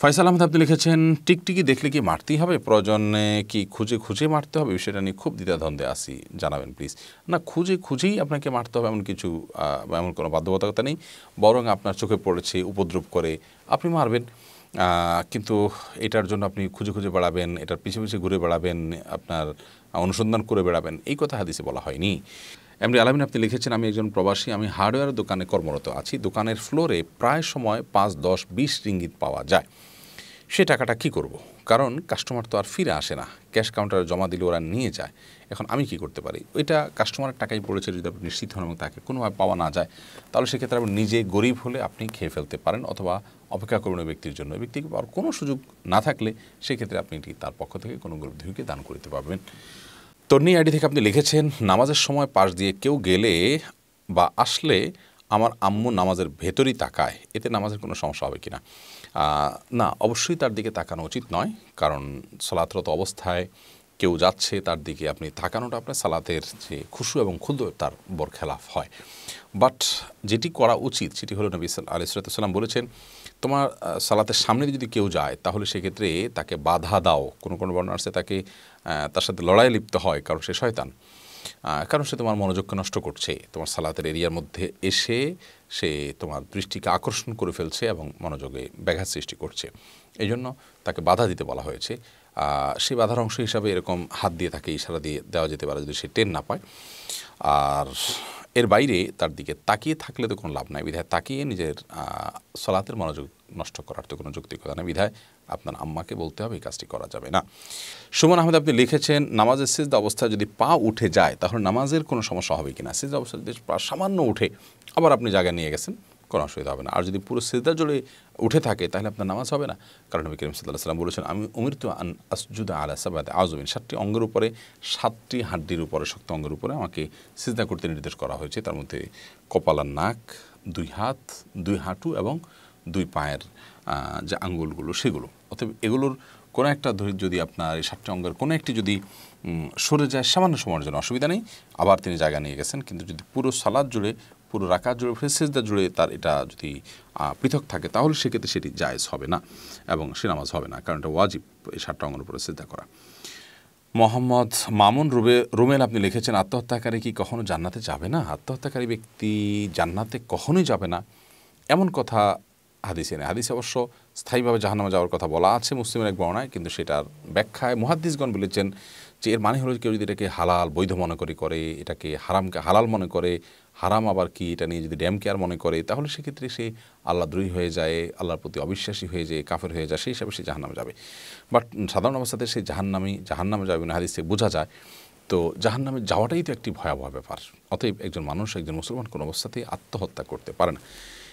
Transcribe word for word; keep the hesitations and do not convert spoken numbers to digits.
ফয়সাল আহমেদ আপনি লিখেছেন, টিকটিকি দেখলে কি মারতেই হবে? প্রয়োজনে কি খুঁজে খুঁজে মারতে হবে? বিষয়টা নিয়ে খুব দ্বিধাদ্বন্দ্বে আছি, জানাবেন প্লিজ। না, খুঁজে খুঁজেই আপনাকে মারতে হবে এমন কিছু এমন কোনো বাধ্যবাধকতা নেই। বরং আপনার চোখে পড়েছে, উপদ্রব করে, আপনি মারবেন। কিন্তু এটার জন্য আপনি খুঁজে খুঁজে বেড়াবেন, এটার পিছে পিছে ঘুরে বেড়াবেন, আপনার অনুসন্ধান করে বেড়াবেন, এই কথা হাদিসে বলা হয়নি। এমনি আলামিন আপনি লিখেছেন, আমি একজন প্রবাসী, আমি হার্ডওয়্যার দোকানে কর্মরত আছি। দোকানের ফ্লোরে প্রায় সময় পাঁচ দশ বিশ রিঙ্গিত পাওয়া যায়। সে টাকাটা কি করব? কারণ কাস্টমার তো আর ফিরে আসে না, ক্যাশ কাউন্টারে জমা দিলে ওরা নিয়ে যায়। এখন আমি কি করতে পারি? ওইটা কাস্টমারের টাকাই পড়েছে, যদি আপনি নিশ্চিত হন এবং তাকে কোনোভাবে পাওয়া না যায়, তাহলে সেক্ষেত্রে আপনি নিজে গরিব হলে আপনি খেয়ে ফেলতে পারেন, অথবা অপেক্ষা করুন ওই ব্যক্তির জন্য। ওই ব্যক্তিকে পাওয়ার কোনো সুযোগ না থাকলে সেক্ষেত্রে আপনি এটি তার পক্ষ থেকে কোনো গরিব দুঃখীকে দান করতে পারবেন। তন্নি আইডি থেকে আপনি লিখেছেন, নামাজের সময় পাশ দিয়ে কেউ গেলে বা আসলে আমার আম্মু নামাজের ভেতরই তাকায়, এতে নামাজের কোনো সমস্যা হবে কি না? না, অবশ্যই তার দিকে তাকানো উচিত নয়, কারণ সালাতরত অবস্থায় কেউ যাচ্ছে তার দিকে আপনি তাকানোটা আপনার সালাতের যে খুশু এবং খুদ্দ তার বরখেলাফ হয়। বাট যেটি করা উচিত সেটি হলো, নবী আলাইহিস সালাম বলেছেন, তোমার সালাতের সামনে যদি কেউ যায় তাহলে সেক্ষেত্রে তাকে বাধা দাও। কোনো কোনো বর্ণনা আছে তাকে তার সাথে লড়াই লিপ্ত হয়, কারণ সে শয়তান, কারণ সে তোমার মনোযোগকে নষ্ট করছে, তোমার সালাতের এরিয়ার মধ্যে এসে সে তোমার দৃষ্টিকে আকর্ষণ করে ফেলছে এবং মনোযোগে ব্যাঘাত সৃষ্টি করছে। এই জন্য তাকে বাধা দিতে বলা হয়েছে। সেই বাধার অংশ হিসাবে এরকম হাত দিয়ে তাকে ইশারা দিয়ে দেওয়া যেতে পারে যদি সে টের না পায়। আর এর বাইরে তার দিকে তাকিয়ে থাকলে তো কোনো লাভ নাই, বিধায় তাকিয়ে নিজের সালাতের মনোযোগ নষ্ট করার তো কোনো যৌক্তিকতা নেই, বিধায় আপনার আম্মাকে বলতে হবে এই কাজটি করা যাবে না। সুমন আহমেদ আপনি লিখেছেন, নামাজের সিজদা অবস্থায় যদি পা উঠে যায় তাহলে নামাজের কোনো সমস্যা হবে কিনা? সিজদা অবস্থায় যদি পা সামান্য উঠে আবার আপনি জায়গায় নিয়ে গেছেন, কোনো অসুবিধা হবে না। আর যদি পুরো সিজদা জুড়ে উঠে থাকে তাহলে আপনার নামাজ হবে না, কারণ নবী করিম সাল্লাল্লাহু আলাইহি ওয়াসাল্লাম বলেছেন, আমি উমিরতু আন আসজুদা আলা সাবআতি আযমিন, সাতটি অঙ্গের উপরে, সাতটি হাড্ডির উপরে, শক্ত অঙ্গের উপরে আমাকে সিজদা করতে নির্দেশ করা হয়েছে। তার মধ্যে কপাল আর নাক, দুই হাত, দুই হাঁটু এবং দুই পায়ের যে আঙ্গুলগুলো সেগুলো। অতএব এগুলোর কোনো একটা ধরে যদি আপনার এই সাতটি অঙ্গের কোনো একটি যদি সরে যায় সামান্য সময়ের জন্য অসুবিধা নেই, আবার তিনি জায়গা নিয়ে গেছেন। কিন্তু যদি পুরো সালাত জুড়ে, পুরো রাকাত জুড়ে, সিজদা জুড়ে তার এটা যদি পৃথক থাকে তাহলে সেক্ষেত্রে সেটি জায়েজ হবে না এবং সে নামাজ হবে না, কারণ এটা ওয়াজিব এই সাতটা অঙ্গের উপরে সিজদা করা। মোহাম্মদ মামুন রুবে রুমেল আপনি লিখেছেন, আত্মহত্যাকারী কি কখনো জান্নাতে যাবে না? আত্মহত্যাকারী ব্যক্তি জান্নাতে কখনোই যাবে না এমন কথা হাদিসে নেই। হাদিসে অবশ্য স্থায়ীভাবে জাহান্নামে যাওয়ার কথা বলা আছে মুসলিমের এক বর্ণনায়, কিন্তু সেটার ব্যাখ্যায় মুহাদ্দিসগণ বলেছেন যে এর মানে হলো কেউ যদি এটাকে হালাল বৈধ মনে করে করে এটাকে হারামকে হালাল মনে করে, হারাম আবার কি এটা নিয়ে যদি ড্যাম কেয়ার মনে করে, তাহলে সেক্ষেত্রে সে আল্লাহদ্রোহী হয়ে যায়, আল্লাহর প্রতি অবিশ্বাসী হয়ে যায়, কাফের হয়ে যায়, সেই হিসাবে সে জাহান্নামে যাবে। বাট সাধারণ অবস্থাতে সে জাহান্নামী জাহান্নামে যাবে না, হাদিস থেকে বোঝা যায়। তো জাহান্নামে যাওয়াটাই তো একটি ভয়াবহ ব্যাপার। অতএব একজন মানুষ, একজন মুসলমান কোনো অবস্থাতেই আত্মহত্যা করতে পারে না।